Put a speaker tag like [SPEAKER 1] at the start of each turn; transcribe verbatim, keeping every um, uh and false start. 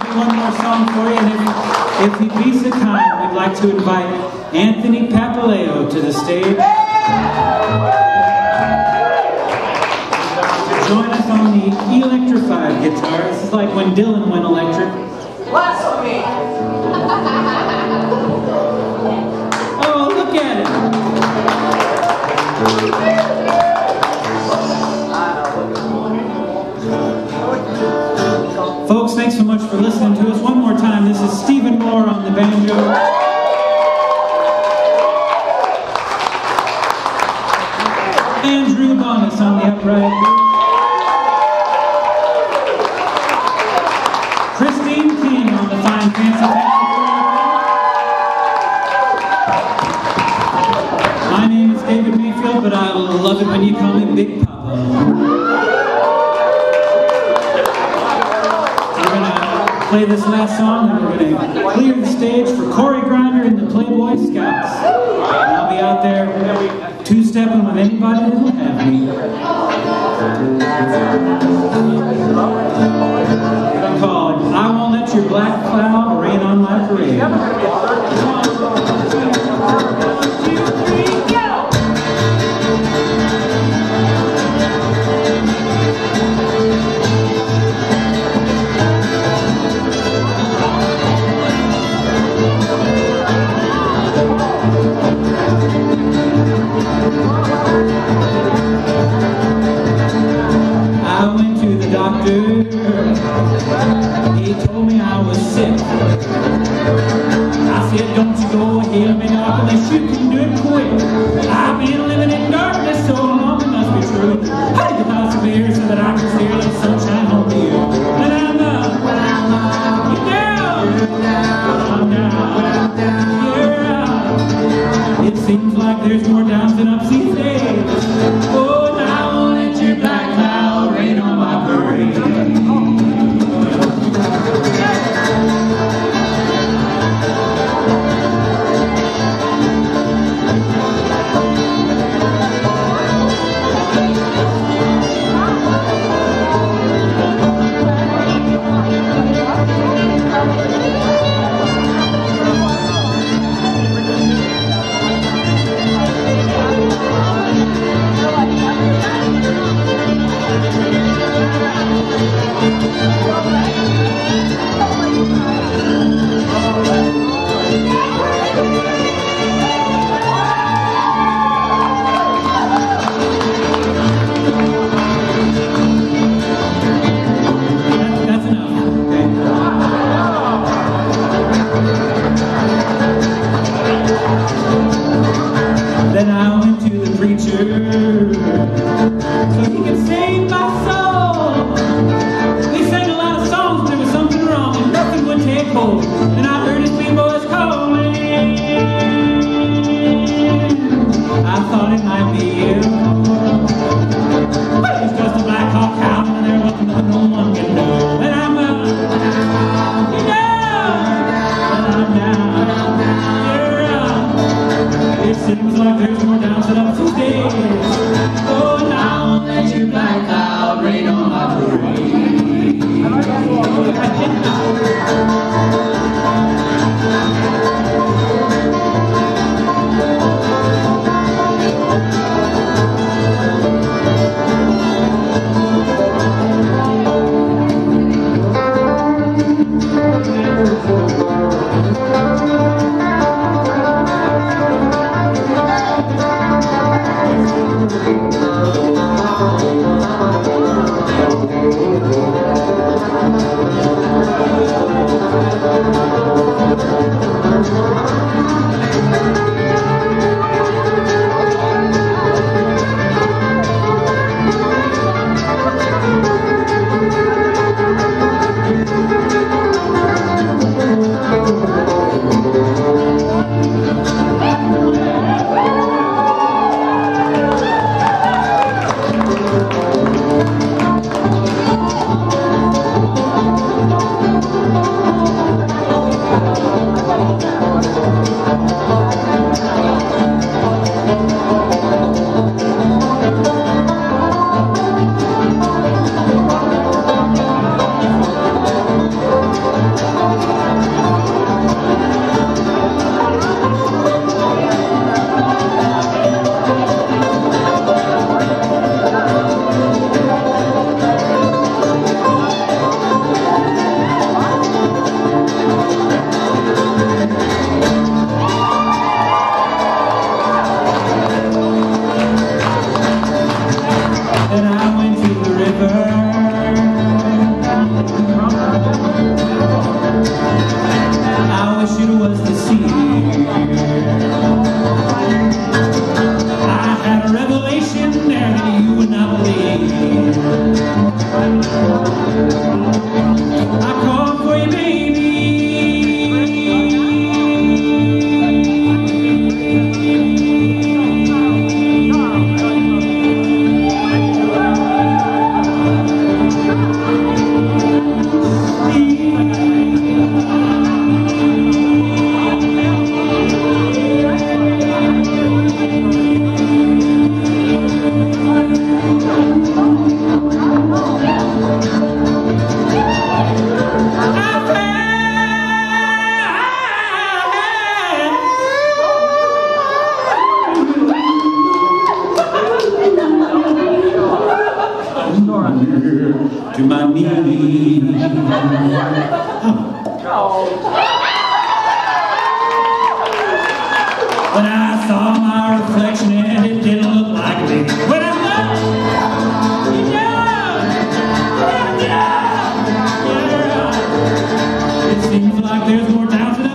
[SPEAKER 1] one more song for you, and if, if he be so kind, we'd like to invite Anthony Papaleo to the stage. Join us on the electrified guitar. This is like when Dylan went electric.
[SPEAKER 2] Blasphemy!
[SPEAKER 1] Oh, look at it! Folks, thanks so much for listening to us. One more time, this is Stephen Moore on the banjo. Andrew Bonas on the upright. Christine King on the fine fancy fancy. My name is David Mayfield, but I love it when you call me Big Papa. We're going to play this last song, and we're going to clear the stage for Cory Grinder and the Playboy Scouts. And I'll be out there two-stepping with anybody that will have me. I'm called I Won't Let Your Black Cloud Rain on My Parade. He told me I was sick. I said, don't you go ahead, me knock, unless you can do it quick. I've been living in darkness so long, it must be true. I need the house of beer so that I can see a little sunshine on you. When I'm up, when I'm up, you're down, I'm down, you're out. It seems like there's more downs than ups these days. Oh, now I won't let your black cloud rain on my parade. When I saw my reflection and it didn't look like me. When I looked, yeah, yeah, yeah, yeah. It seems like there's more downs than